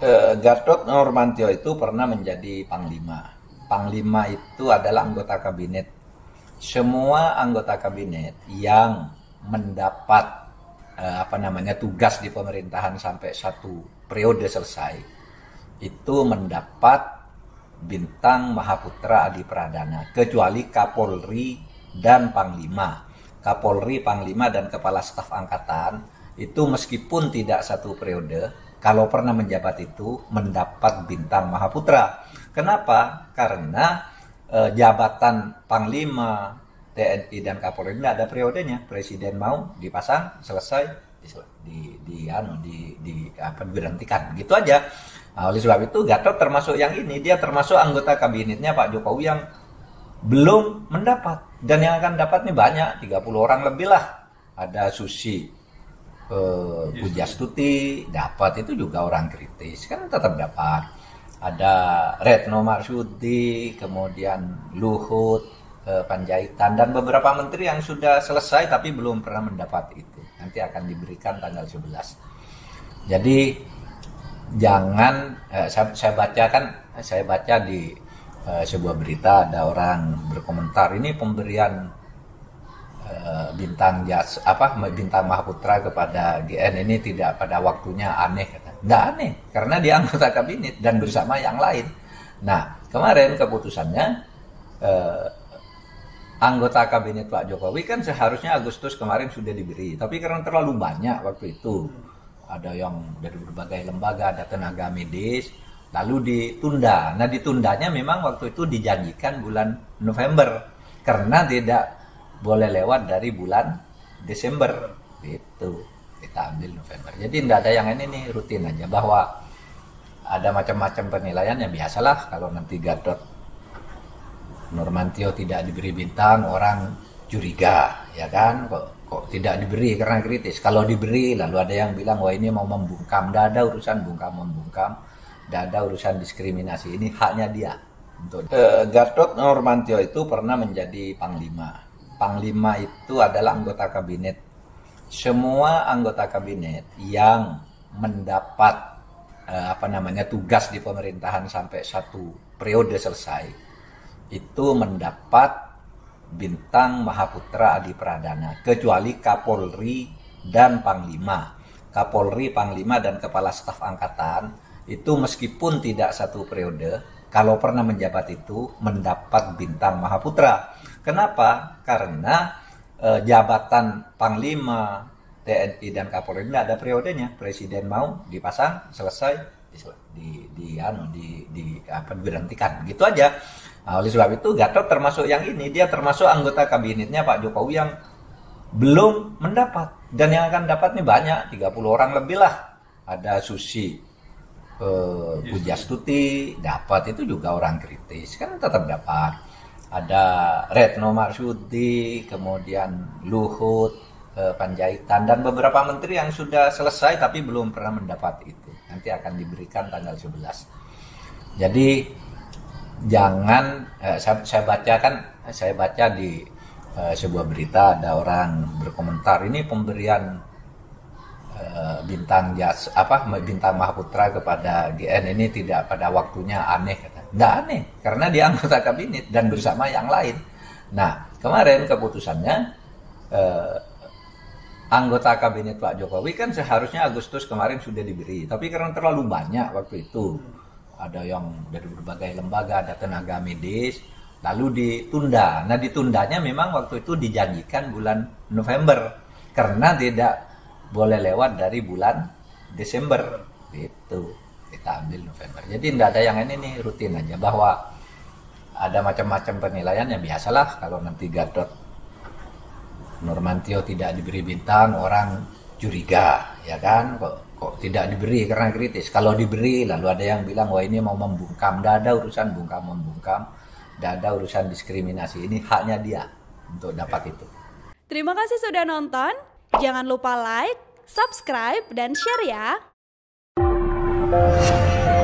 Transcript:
Gatot Nurmantio itu pernah menjadi panglima. Panglima itu adalah anggota kabinet. Semua anggota kabinet yang mendapat tugas di pemerintahan sampai satu periode selesai itu mendapat bintang Mahaputra Adi Pradana, kecuali Kapolri dan Panglima. Kapolri, Panglima, dan Kepala Staf Angkatan itu meskipun tidak satu periode, kalau pernah menjabat itu mendapat bintang Mahaputra. Kenapa? Karena jabatan Panglima, TNI, dan Kapolri ini ada periodenya. Presiden mau dipasang, selesai, diberhentikan. Gitu aja. Nah, oleh sebab itu Gatot termasuk yang ini. Dia termasuk anggota kabinetnya Pak Jokowi yang belum mendapat. Dan yang akan dapat nih banyak, 30 orang lebih lah. Ada Susi Pujastuti dapat, itu juga orang kritis, kan tetap dapat. Ada Retno Marsudi, kemudian Luhut Panjaitan, dan beberapa menteri yang sudah selesai tapi belum pernah mendapat itu. Nanti akan diberikan tanggal 11. Jadi jangan, saya baca di sebuah berita ada orang berkomentar, ini pemberian bintang Mahaputra kepada GN ini tidak pada waktunya, aneh. Nggak aneh, karena dia anggota kabinet dan bersama yang lain. Nah, kemarin keputusannya anggota kabinet Pak Jokowi kan seharusnya Agustus kemarin sudah diberi, tapi karena terlalu banyak waktu itu, ada yang dari berbagai lembaga, ada tenaga medis, lalu ditunda. Nah, ditundanya memang waktu itu dijanjikan bulan November, karena tidak boleh lewat dari bulan Desember. Itu kita ambil November. Jadi tidak ada yang ini nih, rutin aja. Bahwa ada macam-macam penilaian, ya biasalah kalau nanti Gatot Nurmantio tidak diberi bintang, orang curiga, ya kan? Kok tidak diberi karena kritis. Kalau diberi, lalu ada yang bilang, wah ini mau membungkam. Tidak ada urusan bungkam-membungkam, tidak ada urusan diskriminasi. Ini haknya dia. Gatot Nurmantio itu pernah menjadi panglima. Panglima itu adalah anggota kabinet. Semua anggota kabinet yang mendapat tugas di pemerintahan sampai satu periode selesai itu mendapat bintang Mahaputra Adi Pradana, kecuali Kapolri dan Panglima. Kapolri, Panglima, dan Kepala Staf Angkatan itu meskipun tidak satu periode, kalau pernah menjabat itu mendapat bintang Mahaputra. Kenapa? Karena jabatan Panglima, TNI, dan Kapolri ini ada periodenya. Presiden mau dipasang, selesai, diberhentikan. Gitu aja. Nah, oleh sebab itu Gatot termasuk yang ini. Dia termasuk anggota kabinetnya Pak Jokowi yang belum mendapat. Dan yang akan dapat nih banyak, 30 orang lebih lah. Ada Susi Pujastuti dapat, itu juga orang kritis, kan tetap dapat. Ada Retno Marsudi, kemudian Luhut Panjaitan, dan beberapa menteri yang sudah selesai tapi belum pernah mendapat itu. Nanti akan diberikan tanggal 11. Jadi jangan, saya baca di sebuah berita ada orang berkomentar, ini pemberian bintang Mahaputra kepada GN ini tidak pada waktunya, aneh. Nggak aneh, karena dia anggota kabinet dan bersama yang lain. Nah, kemarin keputusannya anggota kabinet Pak Jokowi kan seharusnya Agustus kemarin sudah diberi, tapi karena terlalu banyak waktu itu, ada yang dari berbagai lembaga, ada tenaga medis, lalu ditunda. Nah, ditundanya memang waktu itu dijanjikan bulan November, karena tidak boleh lewat dari bulan Desember. Itu kita ambil November. Jadi tidak ada yang ini nih, rutin aja. Bahwa ada macam-macam penilaian, ya biasalah kalau nanti Gatot Nurmantio tidak diberi bintang, orang curiga, ya kan? Kok tidak diberi karena kritis. Kalau diberi, lalu ada yang bilang, wah ini mau membungkam. Tidak ada urusan bungkam-membungkam, tidak ada urusan diskriminasi. Ini haknya dia untuk dapat itu. Terima kasih sudah nonton. Jangan lupa like, subscribe, dan share ya.